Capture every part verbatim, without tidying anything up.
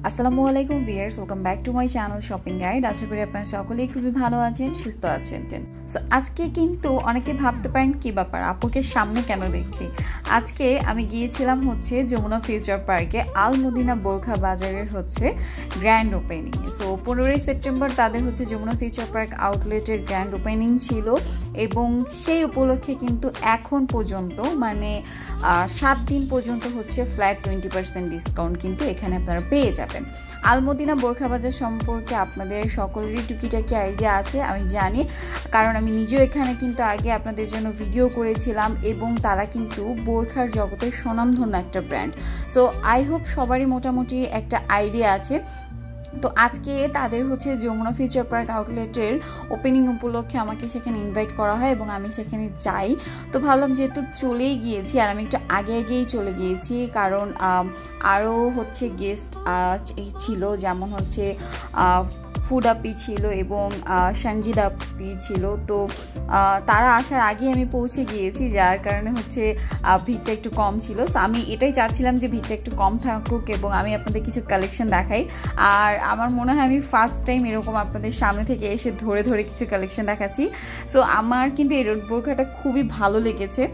আসসালামু আলাইকুম viewers, welcome back to my channel shopping guide. আশা করি আপনারা সকলেই খুবই ভালো আছেন, সুস্থ আছেন। সো আজকে কিন্তু অনেকে ভাবতে পারেন কি ব্যাপার, আপুকে সামনে কেন দেখছি। আজকে আমি গিয়েছিলাম হচ্ছে যমুনা ফিউচার পার্কে আলমদিনা বোরখা বাজারের হচ্ছে গ্র্যান্ড ওপেনিং। সো পনেরোই সেপ্টেম্বর তাদের হচ্ছে যমুনা ফিউচার পার্ক আউটলেটের গ্র্যান্ড ওপেনিং ছিল এবং সেই উপলক্ষে কিন্তু এখন পর্যন্ত মানে সাত দিন পর্যন্ত হচ্ছে ফ্ল্যাট টোয়েন্টি পার্সেন্ট ডিসকাউন্ট কিন্তু এখানে আপনারা পেয়ে যাবেন। আলমদিনা বোরখা বাজার সম্পর্কে আপনাদের সকলেরই টুকিটাকি আইডিয়া আছে আমি জানি, কারণ আমি নিজেও এখানে কিন্তু আগে আপনাদের জন্য ভিডিও করেছিলাম এবং তারা কিন্তু বোরখার জগতের স্বনামধন্য একটা ব্র্যান্ড। সো আই হোপ সবারই মোটামুটি একটা আইডিয়া আছে। তো আজকে তাদের হচ্ছে যমুনা ফিউচার পার্ক আউটলেটের ওপেনিং উপলক্ষে আমাকে সেখানে ইনভাইট করা হয় এবং আমি সেখানে যাই। তো ভাবলাম যেহেতু চলেই গিয়েছি আর আমি একটু আগে আগেই চলে গিয়েছি, কারণ আরও হচ্ছে গেস্ট ছিল, যেমন হচ্ছে ফুড আপি ছিল এবং সঞ্জিদ আপি ছিল। তো তারা আসার আগে আমি পৌঁছে গিয়েছি, যার কারণে হচ্ছে ভিড়টা একটু কম ছিল। সো আমি এটাই চাচ্ছিলাম যে ভিড়টা একটু কম থাকুক এবং আমি আপনাদের কিছু কালেকশন দেখাই। আর আমার মনে হয় আমি ফার্স্ট টাইম এরকম আপনাদের সামনে থেকে এসে ধরে ধরে কিছু কালেকশন দেখাচ্ছি। সো আমার কিন্তু এই বোরখাটা খুবই ভালো লেগেছে।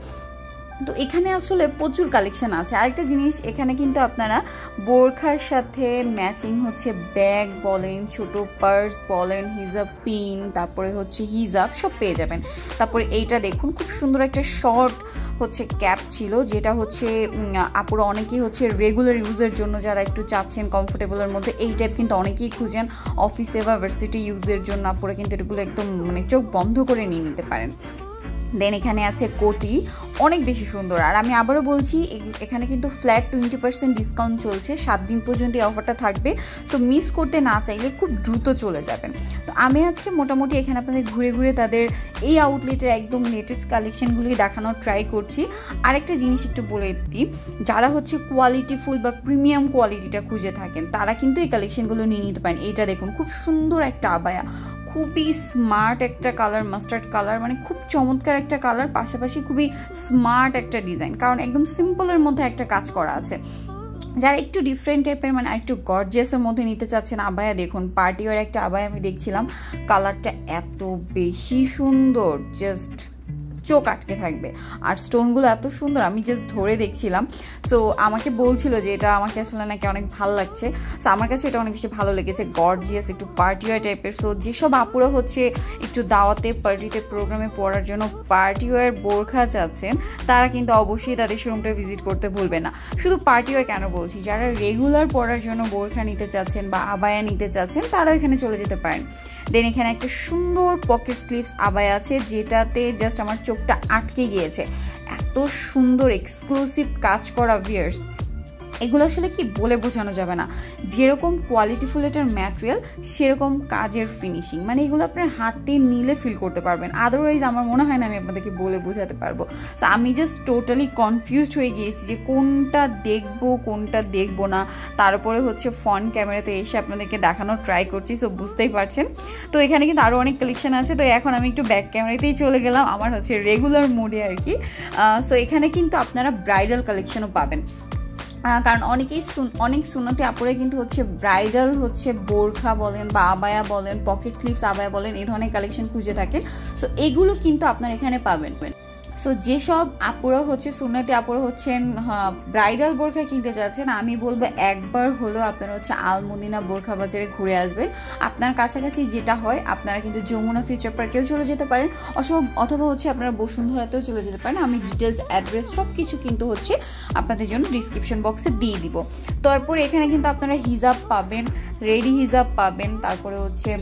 তো এখানে আসলে প্রচুর কালেকশন আছে। আরেকটা জিনিস, এখানে কিন্তু আপনারা বোরখার সাথে ম্যাচিং হচ্ছে ব্যাগ বলেন, ছোট পার্স বলেন, হিজাব পিন, তারপরে হচ্ছে হিজাব সব পেয়ে যাবেন। তারপরে এইটা দেখুন, খুব সুন্দর একটা শর্ট হচ্ছে ক্যাপ ছিল, যেটা হচ্ছে আপুরা অনেকেই হচ্ছে রেগুলার ইউজের জন্য যারা একটু চাচ্ছেন কমফোর্টেবলের মধ্যে, এই টাইপ কিন্তু অনেকেই খুঁজেন অফিসে বা ভার্সিটি ইউজের জন্য। আপুরা কিন্তু এগুলো একদম মানে চোখ বন্ধ করে নিয়ে নিতে পারেন। দেন এখানে আছে কোটি, অনেক বেশি সুন্দর। আর আমি আবারও বলছি, এখানে কিন্তু ফ্ল্যাট টোয়েন্টি পার্সেন্ট ডিসকাউন্ট চলছে, সাত দিন পর্যন্ত এই অফারটা থাকবে। সো মিস করতে না চাইলে খুব দ্রুত চলে যাবেন। তো আমি আজকে মোটামুটি এখানে আপনাদের ঘুরে ঘুরে তাদের এই আউটলেটের একদম লেটেস্ট কালেকশনগুলি দেখানোর ট্রাই করছি। আরেকটা জিনিস একটু বলে দিই, যারা হচ্ছে কোয়ালিটিফুল বা প্রিমিয়াম কোয়ালিটিটা খুঁজে থাকেন তারা কিন্তু এই কালেকশনগুলো নিয়ে নিতে পারেন। এইটা দেখুন, খুব সুন্দর একটা আবায়া, খুবই স্মার্ট একটা কালার, মাস্টার্ড কালার, মানে খুব চমৎকার একটা কালার, পাশাপাশি খুবই স্মার্ট একটা ডিজাইন, কারণ একদম সিম্পলের মধ্যে একটা কাজ করা আছে। যারা একটু ডিফারেন্ট টাইপের মানে একটু গর্জিয়াসের মধ্যে নিতে চাচ্ছেন আবায়া, দেখুন পার্টি ওয়ার একটা আবায়া আমি দেখছিলাম, কালারটা এত বেশি সুন্দর, জাস্ট চোখ আটকে থাকবে। আর স্টোনগুলো এত সুন্দর, আমি জাস্ট ধরে দেখছিলাম। সো আমাকে বলছিল যে এটা আমাকে আসলে নাকি অনেক ভালো লাগছে। সো আমার কাছে এটা অনেক বেশি ভালো লেগেছে, গর্জিয়াস একটু পার্টিওয়ার টাইপের। সো যেসব আপুরা হচ্ছে একটু দাওয়াতে পার্টিতে প্রোগ্রামে পড়ার জন্য পার্টিওয়ার বোরখা চাচ্ছেন, তারা কিন্তু অবশ্যই তাদের শোরুমটা ভিজিট করতে ভুলবে না। শুধু পার্টিওয়ার কেন বলছি, যারা রেগুলার পড়ার জন্য বোরখা নিতে চাচ্ছেন বা আবায়া নিতে চাচ্ছেন তারাও এখানে চলে যেতে পারেন। দেন এখানে একটা সুন্দর পকেট স্লিভস আবায়া আছে, যেটাতে জাস্ট আমার চোখটা আটকে গিয়েছে, এত সুন্দর এক্সক্লুসিভ কাজ করা ভিয়ার্স। এগুলো আসলে কি বলে বোঝানো যাবে না, যেরকম কোয়ালিটিফুল এটার ম্যাটেরিয়াল সেরকম কাজের ফিনিশিং, মানে এগুলো আপনার হাতে নিলে ফিল করতে পারবেন। আদারওয়াইজ আমার মনে হয় না আমি আপনাদেরকে বলে বোঝাতে পারবো। সো আমি জাস্ট টোটালি কনফিউজড হয়ে গিয়েছি যে কোনটা দেখবো কোনটা দেখবো না। তারপরে হচ্ছে ফ্রন্ট ক্যামেরাতে এসে আপনাদেরকে দেখানোর ট্রাই করছি, সো বুঝতেই পারছেন। তো এখানে কিন্তু আরও অনেক কালেকশন আছে। তো এখন আমি একটু ব্যাক ক্যামেরাতেই চলে গেলাম আমার হচ্ছে রেগুলার মোডে আর কি। সো এখানে কিন্তু আপনারা ব্রাইডাল কালেকশনও পাবেন, কারণ অনেকেই অনেক সুন্নতি আপুরে কিন্তু হচ্ছে ব্রাইডাল হচ্ছে বোরখা বলেন বা আবায়া বলেন, পকেট স্লিভস আবায়া বলেন, এই ধরনের কালেকশন খুঁজে থাকেন। সো এগুলো কিন্তু আপনারা এখানে পাবেন। সো যেসব আপুরা হচ্ছে সুন্নতি আপুরা হচ্ছেন ব্রাইডাল বোরখা কিনতে চাচ্ছেন, আমি বলবো একবার হলেও আপনারা হচ্ছে আলমদিনা বোরখা বাজারে ঘুরে আসবেন। আপনার কাছাকাছি যেটা হয় আপনারা কিন্তু যমুনা ফিউচার পার্কেও চলে যেতে পারেন, অথবা হচ্ছে আপনারা বসুন্ধরাতেও চলে যেতে পারেন। আমি ডিটেলস অ্যাড্রেস সব কিছু কিন্তু হচ্ছে আপনাদের জন্য ডিসক্রিপশন বক্সে দিয়ে দিব। তারপরে এখানে কিন্তু আপনারা হিজাব পাবেন, রেডি হিজাব পাবেন, তারপরে হচ্ছে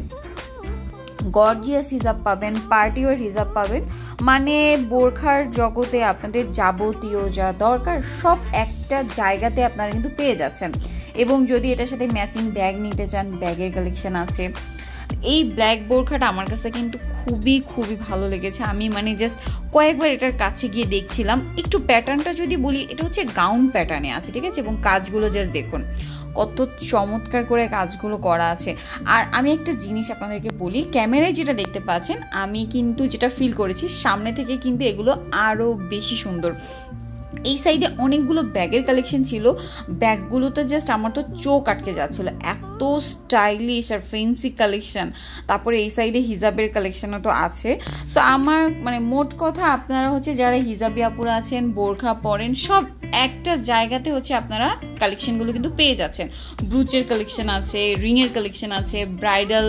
গর্জিয়াস হিজাব পাবেন, পার্টিওয়ার হিজাব পাবেন, মানে বোরখার জগতে আপনাদের যাবতীয় যা দরকার সব একটা জায়গাতে আপনারা কিন্তু পেয়ে যাচ্ছেন। এবং যদি এটার সাথে ম্যাচিং ব্যাগ নিতে চান, ব্যাগের কালেকশন আছে। এই ব্ল্যাক বোরখাটা আমার কাছে কিন্তু খুবই খুবই ভালো লেগেছে। আমি মানে জাস্ট কয়েকবার এটার কাছে গিয়ে দেখছিলাম। একটু প্যাটার্নটা যদি বলি, এটা হচ্ছে গাউন প্যাটার্নে আছে, ঠিক আছে, এবং কাজগুলো জাস্ট দেখুন কত চমৎকার করে কাজগুলো করা আছে। আর আমি একটা জিনিস আপনাদেরকে বলি, ক্যামেরায় যেটা দেখতে পাচ্ছেন আমি কিন্তু যেটা ফিল করেছি, সামনে থেকে কিন্তু এগুলো আরও বেশি সুন্দর। এই সাইডে অনেকগুলো ব্যাগের কালেকশন ছিল, ব্যাগগুলোতে জাস্ট আমার তো চোখ আটকে যাচ্ছিল, এত স্টাইলিশ আর ফ্যান্সি কালেকশন। তারপরে এই সাইডে হিজাবের কালেকশনও তো আছে। সো আমার মানে মোট কথা আপনারা হচ্ছে যারা হিজাবি আপুরা আছেন, বোরখা পরেন, সব একটা জায়গাতে হচ্ছে আপনারা কালেকশনগুলো কিন্তু পেয়ে যাচ্ছেন। ব্রুচের কালেকশন আছে, রিংয়ের কালেকশন আছে, ব্রাইডাল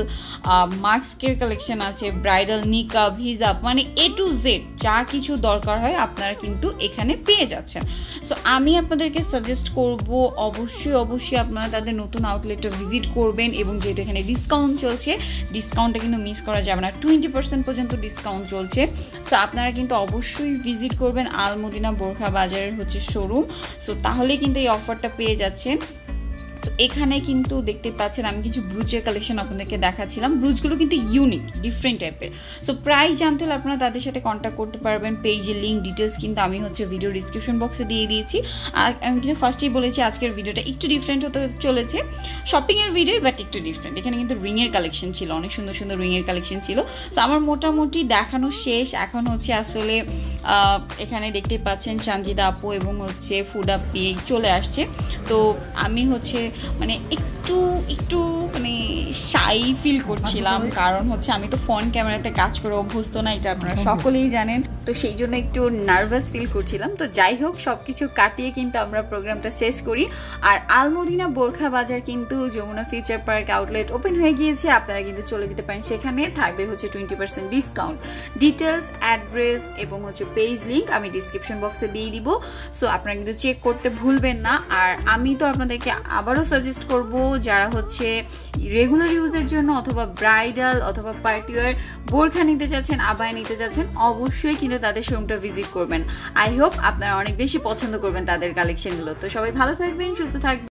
মাস্কের কালেকশন আছে, ব্রাইডাল নিকাব, হিজাব, মানে এ টু জেড যা কিছু দরকার হয় আপনারা কিন্তু এখানে পেয়ে যাচ্ছেন। সো আমি আপনাদেরকে সাজেস্ট করব অবশ্যই অবশ্যই আপনারা তাদের নতুন আউটলেটটা ভিজিট করবেন, এবং যেহেতু এখানে ডিসকাউন্ট চলছে, ডিসকাউন্টটা কিন্তু মিস করা যাবে না, টোয়েন্টি পার্সেন্ট পর্যন্ত ডিসকাউন্ট চলছে। সো আপনারা কিন্তু অবশ্যই ভিজিট করবেন আল মদিনা বোরখা বাজারের হচ্ছে শোরুম। সো তাহলে কিন্তু এই অফারটা পেয়ে যাচ্ছেন। তো এখানে কিন্তু দেখতে পাচ্ছেন আমি কিছু ব্রুচের কালেকশন আপনাদেরকে দেখাচ্ছিলাম, ব্রুচগুলো কিন্তু ইউনিক ডিফারেন্ট টাইপের। সো প্রাইস জানতে হলে আপনারা তাদের সাথে কন্ট্যাক্ট করতে পারবেন, পেজের লিঙ্ক ডিটেলস কিন্তু আমি হচ্ছে ভিডিও ডিসক্রিপশন বক্সে দিয়ে দিয়েছি। আর আমি কিন্তু ফার্স্টেই বলেছি আজকের ভিডিওটা একটু ডিফারেন্ট হতে চলেছে, শপিংয়ের ভিডিও বাট একটু ডিফারেন্ট। এখানে কিন্তু রিংয়ের কালেকশন ছিল, অনেক সুন্দর সুন্দর রিংয়ের কালেকশন ছিল। সো আমার মোটামুটি দেখানো শেষ, এখন হচ্ছে আসলে এখানে দেখতেই পাচ্ছেন চাঞ্জিদা আপু এবং হচ্ছে ফুড আপি চলে আসছে। তো আমি হচ্ছে মানে একটু একটু মানে শাই ফিল করছিলাম, কারণ হচ্ছে আমি তো ফোন ক্যামেরাতে কাজ করে অভ্যস্ত না, এটা আপনারা সকলেই জানেন। তো সেই জন্য একটু নার্ভাস ফিল করছিলাম। তো যাই হোক, সবকিছু কাটিয়ে কিন্তু আমরা প্রোগ্রামটা শেষ করি। আর আল মদিনা বোরখা বাজার কিন্তু Jamuna future park outlet open হয়ে গিয়েছে, আপনারা কিন্তু চলে যেতে পারেন, সেখানে থাকবে হচ্ছে twenty percent discount. Details, address এবং হচ্ছে পেজ লিঙ্ক আমি ডিসক্রিপশন বক্সে দিয়ে দিব। সো আপনারা কিন্তু চেক করতে ভুলবেন না। আর আমি তো আপনাদেরকে আবারও সাজেস্ট করব, যারা হচ্ছে রেগুলার ইউজের জন্য অথবা ব্রাইডাল অথবা পার্টিওয়ার বোরখা নিতে যাচ্ছেন, আবায়া নিতে যাচ্ছেন, অবশ্যই কিন্তু তাদের শোরুমটা ভিজিট করবেন। আই হোপ আপনারা অনেক বেশি পছন্দ করবেন তাদের কালেকশনগুলো। তো সবাই ভালো থাকবেন, সুস্থ থাকবেন।